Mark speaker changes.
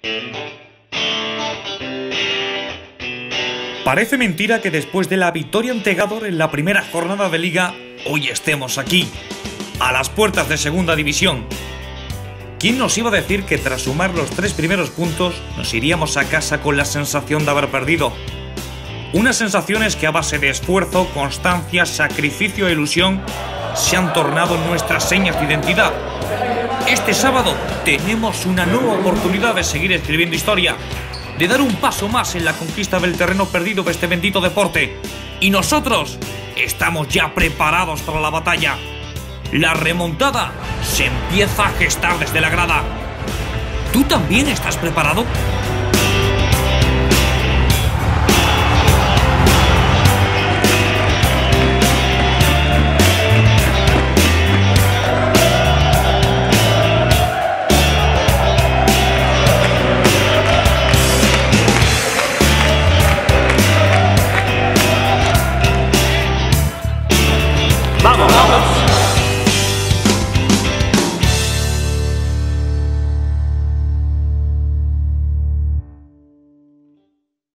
Speaker 1: Parece mentira que después de la victoria ante Gádor en la primera jornada de Liga, hoy estemos aquí, a las puertas de Segunda División. ¿Quién nos iba a decir que tras sumar los 3 primeros puntos nos iríamos a casa con la sensación de haber perdido? Unas sensaciones que a base de esfuerzo, constancia, sacrificio e ilusión se han tornado nuestras señas de identidad. Este sábado tenemos una nueva oportunidad de seguir escribiendo historia, de dar un paso más en la conquista del terreno perdido de este bendito deporte. Y nosotros estamos ya preparados para la batalla. La remontada se empieza a gestar desde la grada. ¿Tú también estás preparado?